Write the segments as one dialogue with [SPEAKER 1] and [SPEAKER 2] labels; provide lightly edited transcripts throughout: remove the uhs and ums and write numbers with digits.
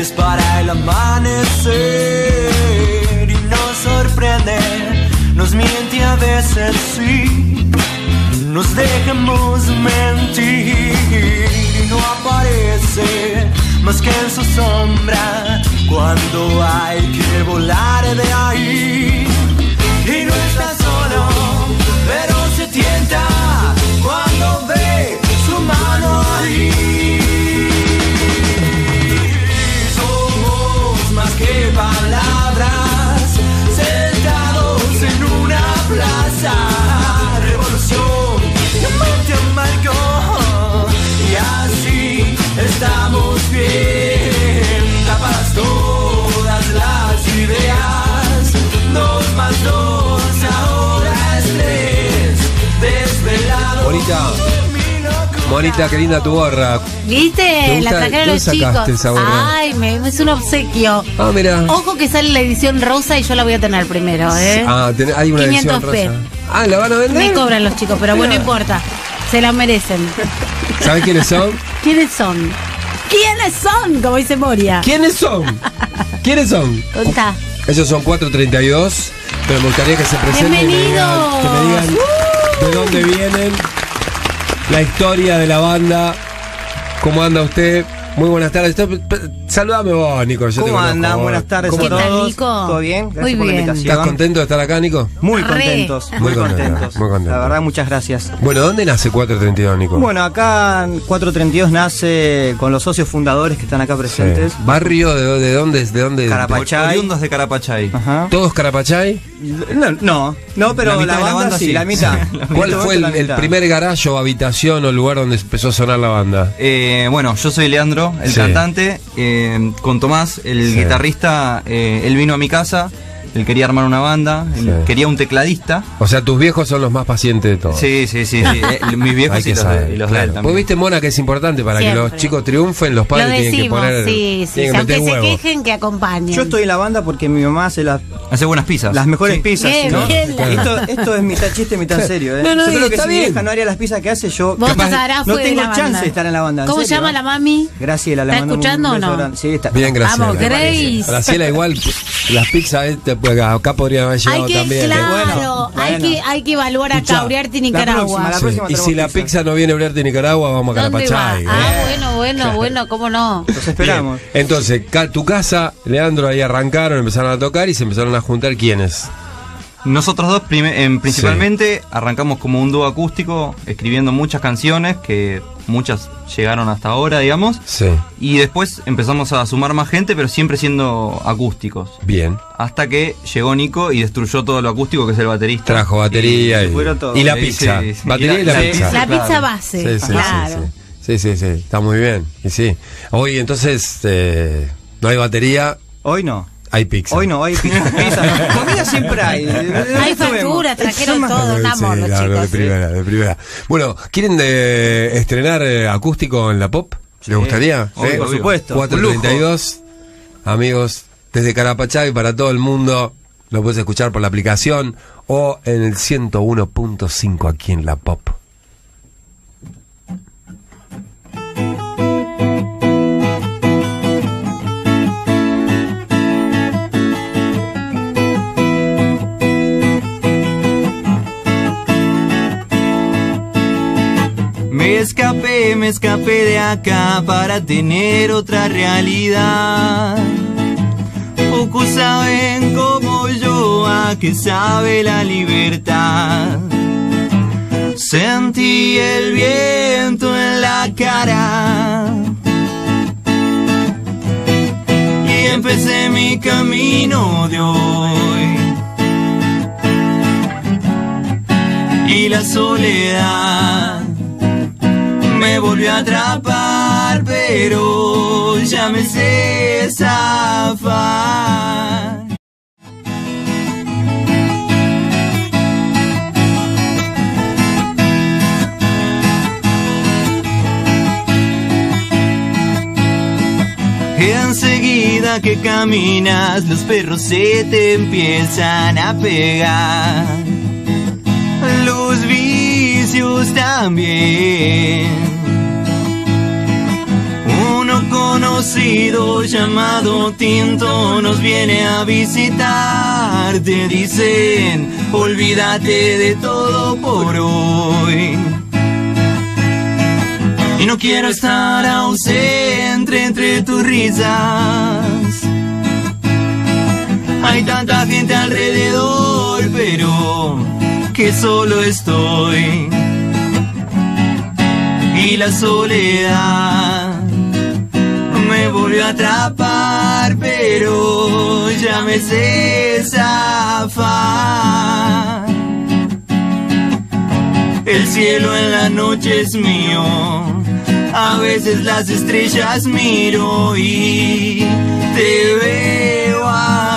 [SPEAKER 1] es para el amanecer y nos sorprende, nos miente a veces, sí, nos dejamos mentir y no aparece más que en su sombra cuando hay que volar de ahí. Y no está solo, pero se tienta cuando ve su mano ahí. Somos más que palabras, sentados en una plaza. Revolución, diamante amargo, y así estamos bien. Tapadas todas las ideas, 2 más 2 ahora es 3. Desvelado.
[SPEAKER 2] Monita, qué linda tu gorra.
[SPEAKER 3] ¿Viste? La trajeron los chicos.
[SPEAKER 2] Esa gorra?
[SPEAKER 3] Ay, es un obsequio.
[SPEAKER 2] Ah, mira.
[SPEAKER 3] Ojo que sale la edición rosa y yo la voy a tener primero, ¿eh?
[SPEAKER 2] Ah, hay una edición
[SPEAKER 3] 500p.
[SPEAKER 2] rosa. Ah, ¿la van a vender?
[SPEAKER 3] Me cobran los chicos, pero bueno, no importa. Se la merecen.
[SPEAKER 2] ¿Sabes quiénes son?
[SPEAKER 3] ¿Quiénes son? ¿Quiénes son? Como dice Moria.
[SPEAKER 2] ¿Quiénes son? ¿Quiénes son?
[SPEAKER 3] Contá.
[SPEAKER 2] Ellos son 432, pero me gustaría que se presenten.
[SPEAKER 3] ¡Bienvenidos!
[SPEAKER 2] Que me digan de dónde vienen, la historia de la banda, cómo anda usted. Muy buenas tardes. Saludame vos, Nico. Yo
[SPEAKER 4] ¿Cómo andan? Buenas tardes a
[SPEAKER 3] ¿Qué
[SPEAKER 4] todos.
[SPEAKER 3] tal, Nico?
[SPEAKER 4] ¿Todo bien? Gracias
[SPEAKER 3] Muy
[SPEAKER 4] por la
[SPEAKER 3] bien.
[SPEAKER 4] invitación.
[SPEAKER 2] ¿Estás contento de estar acá, Nico?
[SPEAKER 4] Muy
[SPEAKER 3] Re.
[SPEAKER 4] contentos, muy contentos.
[SPEAKER 2] Muy contento.
[SPEAKER 4] La verdad, muchas gracias.
[SPEAKER 2] Bueno, ¿dónde nace 432, Nico?
[SPEAKER 4] Bueno, acá 432 nace con los socios fundadores que están acá presentes.
[SPEAKER 2] Sí. ¿Barrio de dónde? ¿De dónde?
[SPEAKER 4] Carapachay.
[SPEAKER 5] Oriundos de Carapachay.
[SPEAKER 4] Ajá.
[SPEAKER 2] ¿Todos Carapachay?
[SPEAKER 4] No, pero
[SPEAKER 5] La mitad de la banda
[SPEAKER 4] sí,
[SPEAKER 5] sí.
[SPEAKER 4] la mitad.
[SPEAKER 2] ¿Cuál fue
[SPEAKER 4] La
[SPEAKER 2] el
[SPEAKER 4] mitad.
[SPEAKER 2] primer garaje o habitación o lugar donde empezó a sonar la banda?
[SPEAKER 5] Bueno, yo soy Leandro, el
[SPEAKER 2] Sí.
[SPEAKER 5] cantante. Con Tomás, el
[SPEAKER 2] Sí.
[SPEAKER 5] guitarrista, él vino a mi casa. Él quería armar una banda, él
[SPEAKER 2] Sí.
[SPEAKER 5] quería un tecladista.
[SPEAKER 2] O sea, tus viejos son los más pacientes de todos.
[SPEAKER 5] Sí. Mis viejos
[SPEAKER 2] Hay
[SPEAKER 5] y
[SPEAKER 2] que
[SPEAKER 5] los,
[SPEAKER 2] saber,
[SPEAKER 5] y los de
[SPEAKER 2] claro.
[SPEAKER 5] él
[SPEAKER 2] Pues
[SPEAKER 5] también.
[SPEAKER 2] viste, Mona, que es importante para
[SPEAKER 3] Siempre.
[SPEAKER 2] que los chicos triunfen, los
[SPEAKER 3] Lo
[SPEAKER 2] padres tienen que
[SPEAKER 3] decimos,
[SPEAKER 2] poner.
[SPEAKER 3] sí.
[SPEAKER 2] Tienen que
[SPEAKER 3] Aunque
[SPEAKER 2] meter
[SPEAKER 3] se
[SPEAKER 2] huevo.
[SPEAKER 3] quejen, que acompañen.
[SPEAKER 4] Yo estoy en la banda porque mi mamá hace las
[SPEAKER 5] Hace buenas pizzas.
[SPEAKER 4] mejores
[SPEAKER 5] Sí.
[SPEAKER 4] pizzas.
[SPEAKER 3] Bien,
[SPEAKER 4] ¿no?
[SPEAKER 3] bien.
[SPEAKER 4] Esto es mitad chiste, mitad serio.
[SPEAKER 2] No,
[SPEAKER 4] Yo creo que
[SPEAKER 2] está
[SPEAKER 4] si mi
[SPEAKER 2] bien.
[SPEAKER 4] vieja no haría las pizzas que hace, yo
[SPEAKER 3] Vos
[SPEAKER 4] capaz
[SPEAKER 3] estarás
[SPEAKER 4] no
[SPEAKER 3] fuera de
[SPEAKER 4] tengo
[SPEAKER 3] la
[SPEAKER 4] chance
[SPEAKER 3] banda.
[SPEAKER 4] de estar en la banda. ¿en
[SPEAKER 3] ¿Cómo se
[SPEAKER 4] serio?
[SPEAKER 3] llama la mami?
[SPEAKER 4] Graciela, la
[SPEAKER 3] ¿Está
[SPEAKER 4] mando un
[SPEAKER 3] escuchando o
[SPEAKER 4] beso
[SPEAKER 3] no?
[SPEAKER 4] grande. Sí, está.
[SPEAKER 2] Bien, gracias.
[SPEAKER 3] Vamos, Grace.
[SPEAKER 2] Graciela, igual las pizzas acá podrían haber llevado
[SPEAKER 3] Hay que,
[SPEAKER 2] también.
[SPEAKER 3] claro,
[SPEAKER 4] Bueno.
[SPEAKER 3] hay que evaluar acá,
[SPEAKER 2] Escuchá,
[SPEAKER 3] Uriarte y
[SPEAKER 4] La
[SPEAKER 3] Nicaragua.
[SPEAKER 4] próxima
[SPEAKER 2] Y
[SPEAKER 4] tenemos
[SPEAKER 2] si la pizza no viene a Uriarte Nicaragua, vamos a
[SPEAKER 3] ¿Dónde va?
[SPEAKER 2] Carapachay.
[SPEAKER 3] Bueno, ¿cómo no?
[SPEAKER 4] Los esperamos.
[SPEAKER 2] Bien. Entonces, tu casa, Leandro, ahí arrancaron, empezaron a tocar y se empezaron a juntar. ¿Quiénes?
[SPEAKER 5] Nosotros dos principalmente arrancamos como un dúo acústico, escribiendo muchas canciones, que muchas llegaron hasta ahora, digamos.
[SPEAKER 2] Sí.
[SPEAKER 5] Y después empezamos a sumar más gente, pero siempre siendo acústicos.
[SPEAKER 2] Bien.
[SPEAKER 5] Hasta que llegó Nico y destruyó todo lo acústico, que es el baterista.
[SPEAKER 2] Trajo batería y,
[SPEAKER 4] fueron todos.
[SPEAKER 2] y la
[SPEAKER 5] Sí,
[SPEAKER 2] pizza.
[SPEAKER 5] sí, sí.
[SPEAKER 2] Batería y la pizza.
[SPEAKER 3] La
[SPEAKER 5] claro.
[SPEAKER 3] pizza base,
[SPEAKER 2] Sí,
[SPEAKER 3] claro.
[SPEAKER 2] sí, está muy bien. Y sí. Hoy entonces no hay batería,
[SPEAKER 4] Hoy no.
[SPEAKER 2] hay pizza.
[SPEAKER 4] Hoy no, hay pizza. Comida siempre hay.
[SPEAKER 3] Hay factura, trajeron todo, un amor, los
[SPEAKER 2] Sí, claro,
[SPEAKER 3] chicos.
[SPEAKER 2] de primera. Bueno, ¿quieren estrenar acústico en la pop? ¿Les gustaría?
[SPEAKER 4] Obvio, por supuesto.
[SPEAKER 2] 432, amigos, desde Carapachay para todo el mundo. Lo puedes escuchar por la aplicación o en el 101.5 aquí en la pop.
[SPEAKER 5] Me escapé de acá para tener otra realidad. Pocos saben como yo a qué sabe la libertad. Sentí el viento en la cara y empecé mi camino de hoy. Y la soledad me volvió a atrapar, pero ya me sé zafar. Enseguida que caminas, los perros se te empiezan a pegar. Los vicios también. Uno con
[SPEAKER 1] desconocido llamado Tinto nos viene a visitar. Te dicen, olvídate de todo por hoy. Y no quiero estar ausente entre tus risas. Hay tanta gente alrededor, pero que solo estoy. Y la soledad me volvió a atrapar, pero ya me sé zafar. El cielo en la noche es mío, a veces las estrellas miro y te veo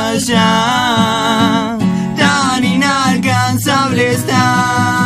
[SPEAKER 1] allá, tan inalcanzable está.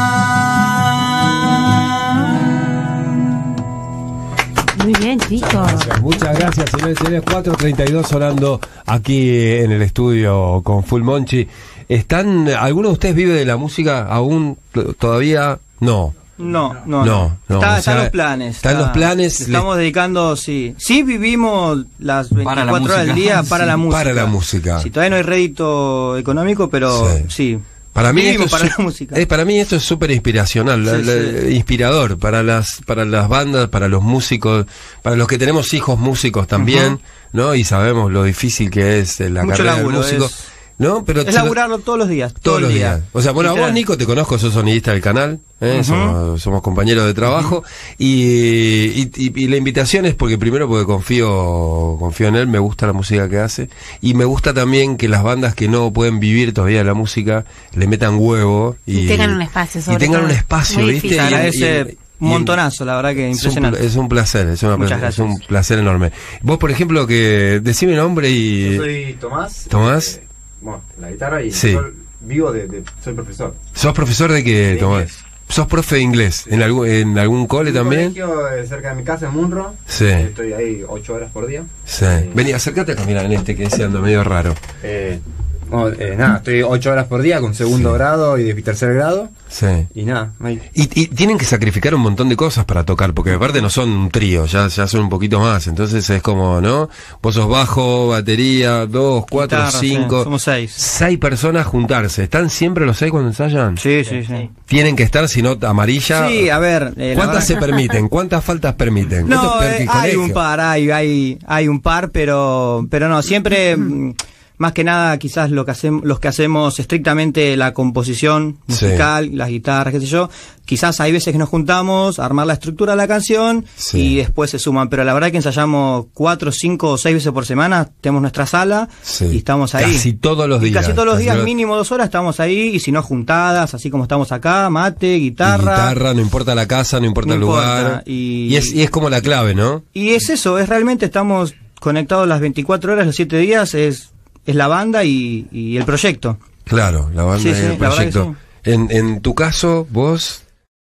[SPEAKER 3] Muy bien, chicos.
[SPEAKER 2] Muchas gracias, señores y señores. 4:32 sonando aquí en el estudio con Full Monchi. ¿Alguno de ustedes vive de la música aún? ¿Todavía? No.
[SPEAKER 4] No.
[SPEAKER 2] Está
[SPEAKER 4] Está en los planes.
[SPEAKER 2] Está en los planes.
[SPEAKER 4] Estamos dedicando, sí. Sí vivimos las 24 horas del día para la música.
[SPEAKER 2] Para la música.
[SPEAKER 4] Sí, todavía no hay rédito económico, pero sí.
[SPEAKER 2] Para mí,
[SPEAKER 4] para
[SPEAKER 2] mí esto es súper inspiracional, inspirador para las bandas, para los músicos, para los que tenemos hijos músicos también, ¿no? Y sabemos lo difícil que es la
[SPEAKER 4] mucho
[SPEAKER 2] carrera
[SPEAKER 4] laburo,
[SPEAKER 2] del músico. ¿No? Pero
[SPEAKER 4] es laburarlo todos los días.
[SPEAKER 2] Todos los días. O sea, bueno, a vos, Nico, te conozco, sos sonidista del canal, somos compañeros de trabajo, y la invitación es porque confío en él, me gusta la música que hace, y me gusta también que las bandas que no pueden vivir todavía de la música le metan huevo y
[SPEAKER 3] tengan un espacio,
[SPEAKER 2] y tengan un espacio,
[SPEAKER 3] muy
[SPEAKER 2] ¿viste?
[SPEAKER 3] difícil.
[SPEAKER 4] Agradece un montonazo, la verdad que impresionante.
[SPEAKER 2] Es un placer, es un placer enorme. Vos, por ejemplo, decime nombre y...
[SPEAKER 6] Yo soy Tomás.
[SPEAKER 2] ¿Tomás?
[SPEAKER 6] Bueno, la guitarra y
[SPEAKER 2] sí.
[SPEAKER 6] yo vivo soy profesor.
[SPEAKER 2] ¿Sos profesor de qué, Tomás? ¿Sos profe de inglés? ¿En algún cole también?
[SPEAKER 6] Colegio cerca de mi casa, en Munro.
[SPEAKER 2] Sí.
[SPEAKER 6] Estoy ahí 8 horas por día.
[SPEAKER 2] Sí. Vení, acércate a caminar en que ese ando medio raro.
[SPEAKER 6] Nada, estoy 8 horas por día con segundo grado y de tercer grado.
[SPEAKER 2] Sí.
[SPEAKER 6] Y nada.
[SPEAKER 2] Y tienen que sacrificar un montón de cosas para tocar, porque aparte no son un trío, ya son un poquito más. Entonces es como, ¿no? Vos sos bajo, batería, 2, 4,
[SPEAKER 4] Guitarra,
[SPEAKER 2] 5.
[SPEAKER 4] sí, somos 6.
[SPEAKER 2] 6 personas juntarse. ¿Están siempre los 6 cuando ensayan?
[SPEAKER 4] Sí.
[SPEAKER 2] Tienen que estar, si no, amarilla.
[SPEAKER 4] Sí, a ver.
[SPEAKER 2] ¿Cuántas se permiten? ¿Cuántas faltas permiten?
[SPEAKER 4] No,
[SPEAKER 2] Esto es
[SPEAKER 4] hay un par, hay un par, pero no, siempre... Más que nada, quizás los que hacemos estrictamente la composición musical, las guitarras, qué sé yo, quizás hay veces que nos juntamos a armar la estructura de la canción y después se suman, pero la verdad que ensayamos 4, 5 o 6 veces por semana, tenemos nuestra sala y estamos ahí.
[SPEAKER 2] Casi todos los días.
[SPEAKER 4] Casi todos los días, mínimo 2 horas estamos ahí, y si no juntadas, así como estamos acá, mate, guitarra.
[SPEAKER 2] No importa la casa, no importa el lugar. Y es como la clave, ¿no?
[SPEAKER 4] Y es eso, es realmente estamos conectados las 24 horas, los 7 días, es la banda y el proyecto.
[SPEAKER 2] Claro, la banda y el proyecto. En tu caso, vos...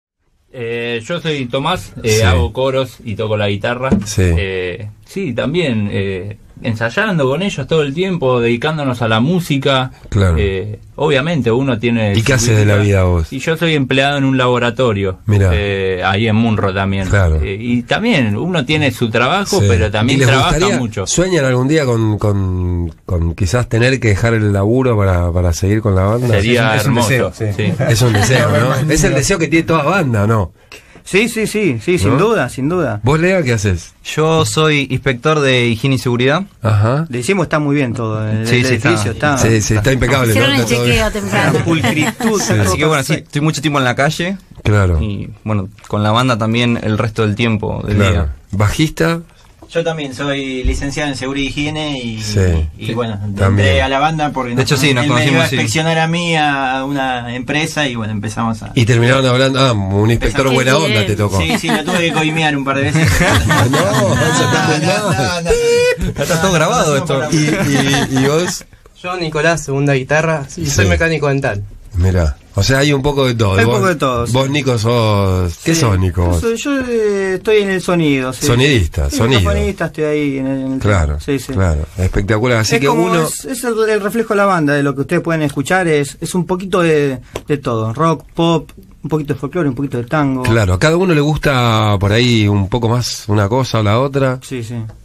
[SPEAKER 7] yo soy Tomás, hago coros y toco la guitarra. Sí, también ensayando con ellos todo el tiempo, dedicándonos a la música.
[SPEAKER 2] Claro.
[SPEAKER 7] Obviamente uno tiene...
[SPEAKER 2] ¿Y qué haces de la vida vos?
[SPEAKER 7] Y yo soy empleado en un laboratorio.
[SPEAKER 2] Mirá.
[SPEAKER 7] Ahí en Munro también.
[SPEAKER 2] Claro.
[SPEAKER 7] Y también uno tiene su trabajo, pero también trabaja mucho.
[SPEAKER 2] ¿Sueñan algún día con quizás tener que dejar el laburo para seguir con la banda?
[SPEAKER 7] Sería hermoso.
[SPEAKER 6] Un deseo, sí.
[SPEAKER 2] Es un deseo, ¿no? Es el deseo que tiene toda banda, ¿no?
[SPEAKER 4] Sí, sin duda.
[SPEAKER 2] ¿Vos, Lea, qué haces?
[SPEAKER 5] Yo soy inspector de higiene y seguridad.
[SPEAKER 2] Ajá.
[SPEAKER 4] Le decimos está muy bien todo. El
[SPEAKER 5] Sí,
[SPEAKER 4] edificio está.
[SPEAKER 2] Sí, está impecable.
[SPEAKER 3] Hicieron el
[SPEAKER 2] Está todo
[SPEAKER 3] chequeo
[SPEAKER 2] bien.
[SPEAKER 3] temprano.
[SPEAKER 4] Pulcritud.
[SPEAKER 5] Así que bueno, sí, estoy mucho tiempo en la calle.
[SPEAKER 2] Claro.
[SPEAKER 5] Y bueno, con la banda también el resto del tiempo del
[SPEAKER 2] Claro.
[SPEAKER 5] día.
[SPEAKER 2] ¿Bajista?
[SPEAKER 8] Yo también soy licenciado en seguridad y higiene y bueno,
[SPEAKER 2] también.
[SPEAKER 8] entré a la banda porque
[SPEAKER 5] De hecho, sí, nos
[SPEAKER 8] él me iba a
[SPEAKER 5] conocimos, sí.
[SPEAKER 8] inspeccionar a mí a una empresa y bueno, empezamos a...
[SPEAKER 2] Y terminaron hablando, un inspector
[SPEAKER 3] Qué
[SPEAKER 2] buena
[SPEAKER 3] bien.
[SPEAKER 2] onda te tocó.
[SPEAKER 8] Sí, lo tuve que coimear un par de veces.
[SPEAKER 2] No, eso está muy mal.
[SPEAKER 5] Está todo grabado esto.
[SPEAKER 2] ¿Y vos?
[SPEAKER 9] Yo, Nicolás, segunda guitarra, y soy mecánico dental.
[SPEAKER 2] Mirá, o sea, hay un poco de todo.
[SPEAKER 4] Hay un poco de todo, sí.
[SPEAKER 2] Vos, Nico, sos... ¿Qué sos, Nico? vos?
[SPEAKER 4] Yo estoy en el sonido. Sí.
[SPEAKER 2] Sonidista,
[SPEAKER 4] Sí,
[SPEAKER 2] sonido.
[SPEAKER 4] sonidista, estoy ahí en el
[SPEAKER 2] Claro,
[SPEAKER 4] sí.
[SPEAKER 2] claro, espectacular. Así
[SPEAKER 4] Es
[SPEAKER 2] que
[SPEAKER 4] como
[SPEAKER 2] uno...
[SPEAKER 4] es el reflejo de la banda, de lo que ustedes pueden escuchar, es un poquito de todo. Rock, pop, un poquito de folclore, un poquito de tango.
[SPEAKER 2] Claro, a cada uno le gusta por ahí un poco más una cosa o la otra.
[SPEAKER 4] Sí.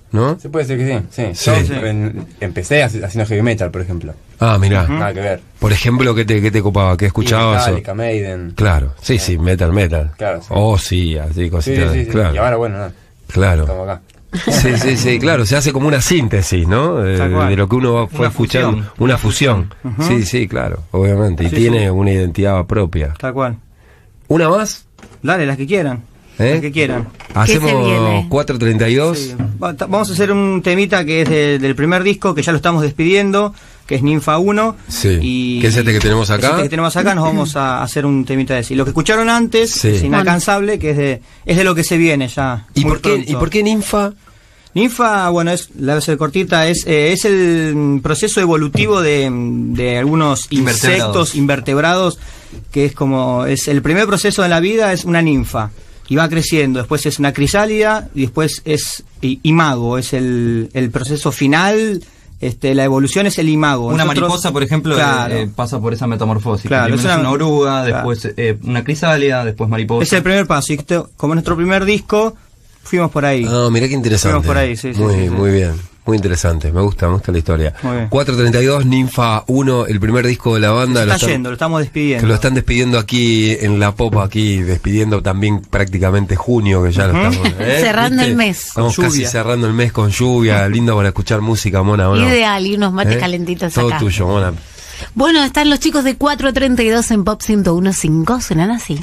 [SPEAKER 2] ¿no?
[SPEAKER 6] Se puede decir que sí.
[SPEAKER 2] Sí.
[SPEAKER 6] Yo empecé haciendo heavy metal, por ejemplo.
[SPEAKER 2] Ah, mirá.
[SPEAKER 6] Nada que ver.
[SPEAKER 2] Por ejemplo, ¿qué te copaba? ¿Qué escuchabas?
[SPEAKER 6] Metallica, Maiden.
[SPEAKER 2] Claro, sí, metal.
[SPEAKER 6] Claro, sí.
[SPEAKER 2] Oh, sí, así cositas.
[SPEAKER 6] Sí.
[SPEAKER 2] Claro.
[SPEAKER 6] Y ahora, bueno, nada.
[SPEAKER 2] Claro.
[SPEAKER 6] Estamos acá.
[SPEAKER 2] Sí, claro, se hace como una síntesis, ¿no? De lo que uno fue escuchando, una fusión. Sí, claro, obviamente, y tiene una identidad propia.
[SPEAKER 4] Tal cual.
[SPEAKER 2] ¿Una más?
[SPEAKER 4] Dale, las que quieran. Las que quieran.
[SPEAKER 2] Hacemos 4:32.
[SPEAKER 4] Sí. Vamos a hacer un temita que es del primer disco, que ya lo estamos despidiendo, que es Ninfa 1.
[SPEAKER 2] Sí.
[SPEAKER 4] Y
[SPEAKER 2] ¿Qué es este que tenemos acá?
[SPEAKER 4] Nos vamos a hacer un temita de ese. Y lo que escucharon antes, es Inalcanzable, que es de lo que se viene ya.
[SPEAKER 2] ¿Y por qué Ninfa?
[SPEAKER 4] Ninfa, bueno, la voy a ser cortita, es el proceso evolutivo de algunos insectos invertebrados, que es el primer proceso de la vida, es una ninfa. Y va creciendo, después es una crisálida y después es imago, es el proceso final. La evolución es el imago.
[SPEAKER 5] Una mariposa, por ejemplo, pasa por esa metamorfosis.
[SPEAKER 4] Claro,
[SPEAKER 5] primero es una oruga, después una crisálida, después mariposa.
[SPEAKER 4] Es el primer paso. Y como nuestro primer disco, fuimos por ahí.
[SPEAKER 2] Ah, mirá qué interesante.
[SPEAKER 4] Fuimos por ahí, sí.
[SPEAKER 2] Muy bien. Muy interesante, me gusta la historia. 4:32, Ninfa 1, el primer disco de la banda.
[SPEAKER 4] Lo estamos despidiendo.
[SPEAKER 2] Que lo están despidiendo aquí en La Popa, despidiendo también prácticamente junio, que ya lo estamos...
[SPEAKER 3] cerrando el mes.
[SPEAKER 2] Estamos casi cerrando el mes con lluvia, lindo para escuchar música, Mona.
[SPEAKER 3] Ideal, y unos mates calentitos
[SPEAKER 2] todo
[SPEAKER 3] acá.
[SPEAKER 2] Todo tuyo, Mona.
[SPEAKER 3] Bueno, están los chicos de 4:32 en Pop 101.5, suenan así.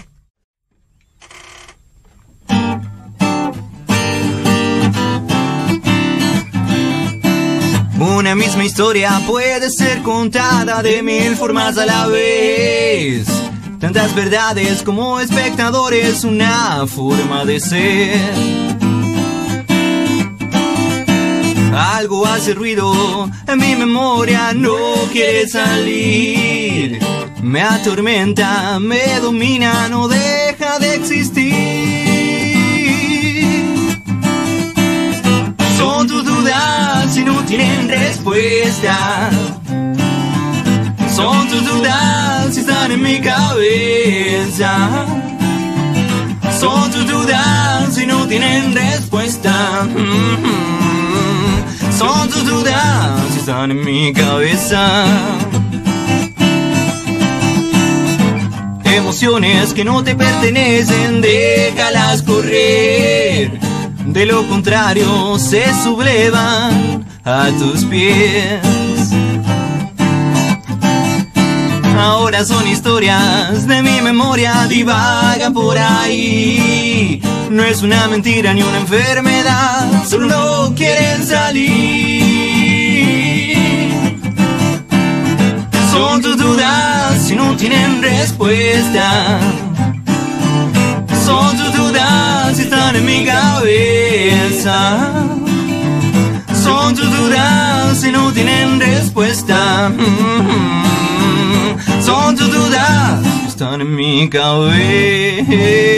[SPEAKER 1] Una misma historia puede ser contada de 1000 formas a la vez. Tantas verdades como espectadores, una forma de ser. Algo hace ruido en mi memoria, no quiere salir. Me atormenta, me domina, no deja de existir. Son tus dudas y no tienen respuesta. Son tus dudas y están en mi cabeza. Son tus dudas y no tienen respuesta. Son tus dudas y están en mi cabeza. Emociones que no te pertenecen, déjalas correr. De lo contrario se sublevan a tus pies. Ahora son historias de mi memoria, divagan por ahí. No es una mentira ni una enfermedad, solo no quieren salir. Son tus dudas y no tienen respuesta. Son tus dudas y están en mi cabeza. Son tus dudas y no tienen respuesta. Son tus dudas y están en mi cabeza.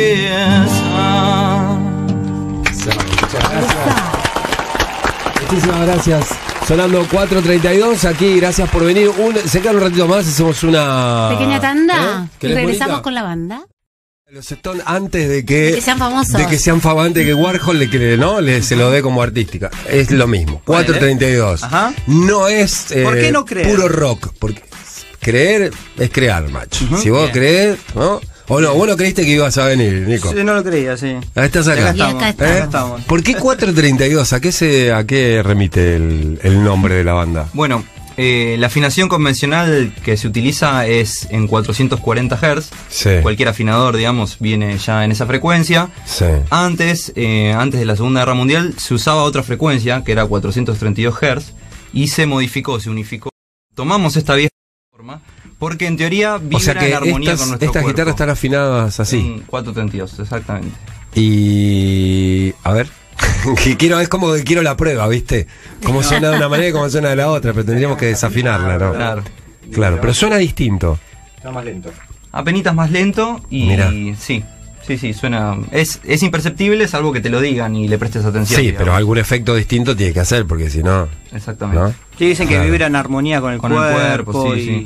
[SPEAKER 2] Muchísimas gracias. Sonando 4:32 aquí, gracias por venir. Se queda un ratito más, hacemos una
[SPEAKER 3] pequeña tanda y regresamos
[SPEAKER 2] bonita?
[SPEAKER 3] Con la banda.
[SPEAKER 2] Los Stones antes de que
[SPEAKER 3] sean famosos.
[SPEAKER 2] De que sean famosos, antes de que Warhol se lo dé como artística. Es lo mismo. 4:32.
[SPEAKER 4] Ajá.
[SPEAKER 2] No es
[SPEAKER 4] ¿Por qué no creer?
[SPEAKER 2] Puro rock. Porque creer es crear, macho. Si vos crees, ¿no? O no, vos no creíste que ibas a venir, Nico.
[SPEAKER 4] Sí, no lo creía, sí.
[SPEAKER 2] Estás acá.
[SPEAKER 3] Y acá estamos.
[SPEAKER 2] ¿Por qué 4:32? ¿A qué remite el nombre de la banda?
[SPEAKER 5] Bueno, la afinación convencional que se utiliza es en 440 Hz.
[SPEAKER 2] Sí.
[SPEAKER 5] Cualquier afinador, digamos, viene ya en esa frecuencia.
[SPEAKER 2] Sí.
[SPEAKER 5] Antes de la Segunda Guerra Mundial, se usaba otra frecuencia, que era 432 Hz, y se modificó, se unificó. Tomamos esta vieja forma, porque en teoría vibra en armonía con nuestro
[SPEAKER 2] estas
[SPEAKER 5] cuerpo.
[SPEAKER 2] guitarras están afinadas así.
[SPEAKER 5] En 432, exactamente.
[SPEAKER 2] Y... a ver... es como que quiero la prueba, ¿viste? Cómo suena de una manera y cómo suena de la otra, pero tendríamos que desafinarla, ¿no? Claro, pero suena distinto.
[SPEAKER 6] Está más lento.
[SPEAKER 5] Apenitas más lento y
[SPEAKER 2] Mirá.
[SPEAKER 5] sí, suena... Es imperceptible, salvo que te lo digan y le prestes atención.
[SPEAKER 2] Sí,
[SPEAKER 5] digamos.
[SPEAKER 2] pero algún efecto distinto tiene que hacer, porque si no...
[SPEAKER 5] Exactamente.
[SPEAKER 2] ¿no?
[SPEAKER 4] Sí, dicen que vibra en armonía con el cuerpo
[SPEAKER 5] sí.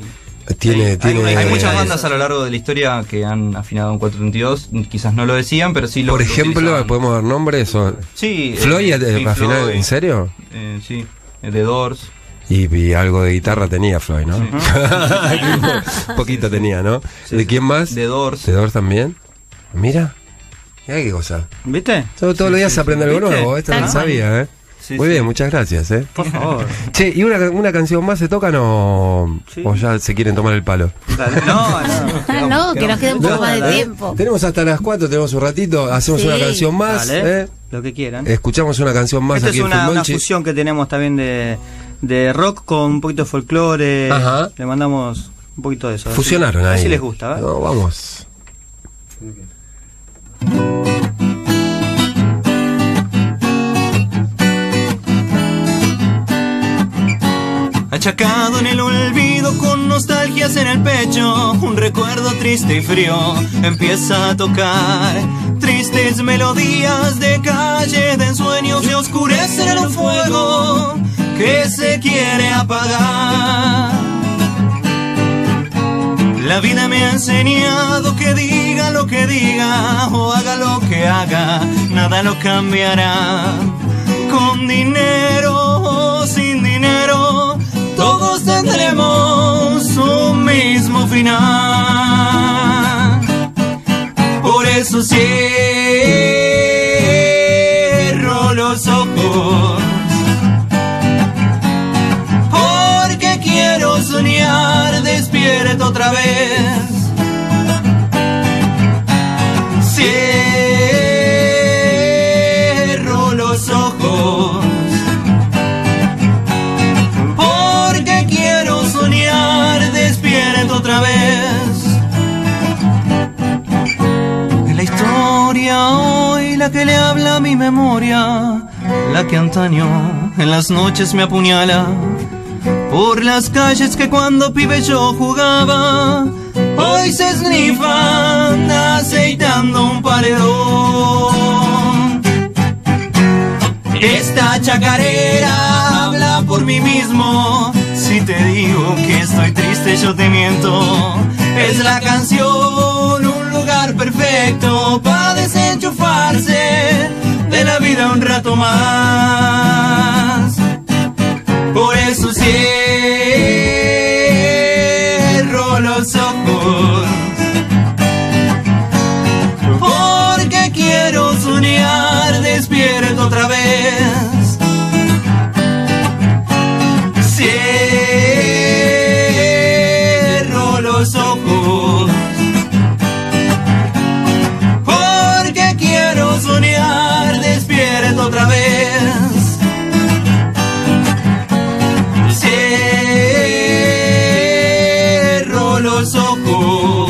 [SPEAKER 5] Hay muchas bandas a lo largo de la historia que han afinado un 432, quizás no lo decían, pero sí lo.
[SPEAKER 2] Por ejemplo, ¿podemos dar nombres?
[SPEAKER 5] Sí.
[SPEAKER 2] ¿Floyd afinado en serio?
[SPEAKER 5] Sí, The Doors.
[SPEAKER 2] Y algo de guitarra tenía Floyd, ¿no? Sí. Poquito tenía, ¿no? Sí. ¿De quién más?
[SPEAKER 5] The Doors.
[SPEAKER 2] ¿The Doors también? Mira qué cosa.
[SPEAKER 4] ¿Viste?
[SPEAKER 2] Todos los días se aprende algo nuevo. Esto no lo sabía, ¿eh? Sí, muy bien, muchas gracias,
[SPEAKER 4] Por favor.
[SPEAKER 2] Che, ¿y una canción más se tocan o ya se quieren tomar el palo?
[SPEAKER 3] Dale. No, que nos quede un poco más de tiempo.
[SPEAKER 2] Tenemos hasta las 4, tenemos un ratito, hacemos una canción más.
[SPEAKER 4] Lo que quieran.
[SPEAKER 2] Escuchamos una canción más.
[SPEAKER 4] Esta
[SPEAKER 2] aquí
[SPEAKER 4] es una fusión que tenemos también de rock con un poquito de folclore.
[SPEAKER 2] Ajá.
[SPEAKER 4] Le mandamos un poquito de eso.
[SPEAKER 2] Fusionaron ahí.
[SPEAKER 4] Si les gusta,
[SPEAKER 2] No, vamos.
[SPEAKER 1] Achacado en el olvido con nostalgias en el pecho, un recuerdo triste y frío empieza a tocar. Tristes melodías de calle, de ensueños se oscurecen en un fuego que se quiere apagar. La vida me ha enseñado que diga lo que diga o haga lo que haga, nada lo cambiará. Con dinero o sin dinero, todos tendremos un mismo final. Por eso cierro los ojos, porque quiero soñar despierto otra vez. Cierro los ojos, porque quiero soñar despierto otra vez. En la historia hoy, la que le habla a mi memoria, la que antaño en las noches me apuñala. Por las calles que cuando pibe yo jugaba, hoy se esnifan aceitando un paredón. Esta chacarera habla por mí mismo. Si te digo que estoy triste yo te miento. Es la canción, un lugar perfecto para desenchufarse de la vida un rato más. Por eso cierro los ojos, porque quiero soñar despierto otra vez. Cierro los ojos, porque quiero soñar despierto otra vez. Los ojos,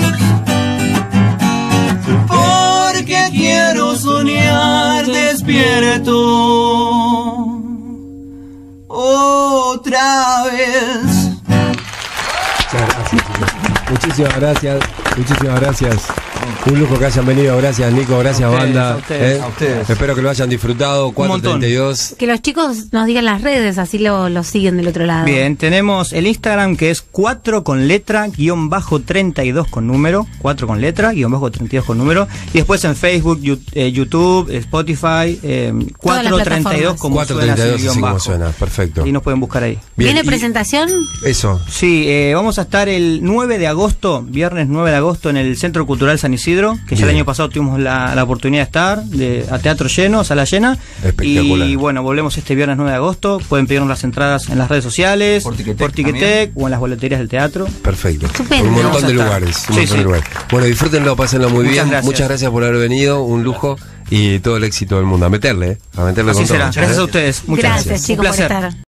[SPEAKER 1] porque quiero soñar despierto otra vez.
[SPEAKER 2] Muchísimas gracias. Muchísimas gracias. Un lujo que hayan venido, gracias Nico, gracias banda.
[SPEAKER 4] A ustedes.
[SPEAKER 2] Espero que lo hayan disfrutado. 432.
[SPEAKER 3] Que los chicos nos digan las redes, así lo siguen del otro lado.
[SPEAKER 4] Bien, tenemos el Instagram que es 4 con letra, -32 con número, 4 con letra, -32 con número. Y después en Facebook, YouTube, Spotify, 432 como
[SPEAKER 2] 432
[SPEAKER 4] suena,
[SPEAKER 2] así como suena, perfecto.
[SPEAKER 4] Y nos pueden buscar ahí.
[SPEAKER 2] Bien,
[SPEAKER 3] ¿Viene presentación?
[SPEAKER 2] Eso.
[SPEAKER 4] Sí, vamos a estar el 9 de agosto, viernes 9 de agosto en el Centro Cultural San Isidro, que ya el año pasado tuvimos la oportunidad de estar, a teatro lleno, sala llena.
[SPEAKER 2] Espectacular.
[SPEAKER 4] Y bueno, volvemos este viernes 9 de agosto. Pueden pedirnos las entradas en las redes sociales, por Ticketek o en las boleterías del teatro.
[SPEAKER 2] Perfecto.
[SPEAKER 3] Estupendo.
[SPEAKER 2] Un montón de lugares. Bueno, disfrútenlo, pásenlo muy bien. Muchas gracias por haber venido, un lujo y todo el éxito del mundo. A meterle con
[SPEAKER 4] será.
[SPEAKER 2] todo.
[SPEAKER 4] Gracias a ustedes. Muchas
[SPEAKER 3] gracias, chicos, por estar.